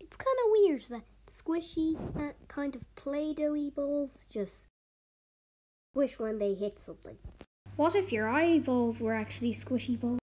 It's kind of weird that squishy, kind of Play-Doh-y balls just squish when they hit something. What if your eyeballs were actually squishy balls?